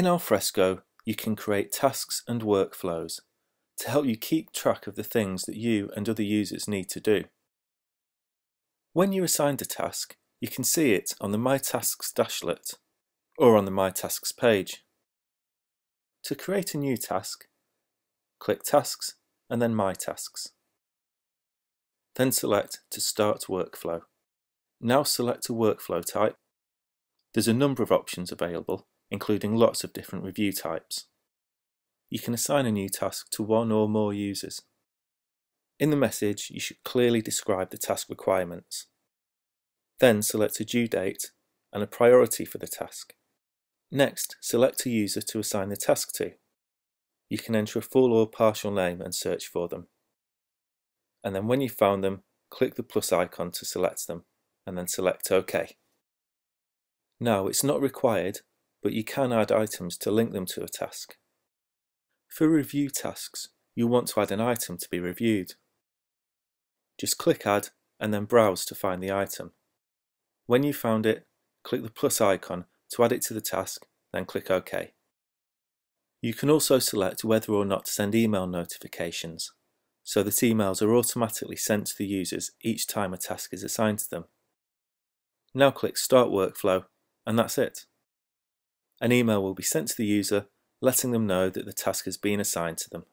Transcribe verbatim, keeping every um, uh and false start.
In Alfresco, you can create tasks and workflows to help you keep track of the things that you and other users need to do. When you're assigned a task, you can see it on the My Tasks dashlet or on the My Tasks page. To create a new task, click Tasks and then My Tasks. Then select to Start Workflow. Now select a workflow type. There's a number of options available, including lots of different review types. You can assign a new task to one or more users. In the message, you should clearly describe the task requirements. Then select a due date and a priority for the task. Next, select a user to assign the task to. You can enter a full or partial name and search for them. And then when you've found them, click the plus icon to select them, and then select OK. Now, it's not required, but you can add items to link them to a task. For review tasks, you want to add an item to be reviewed. Just click Add and then browse to find the item. When you've found it, click the plus icon to add it to the task, then click OK. You can also select whether or not to send email notifications, so that emails are automatically sent to the users each time a task is assigned to them. Now click Start Workflow, and that's it. An email will be sent to the user letting them know that the task has been assigned to them.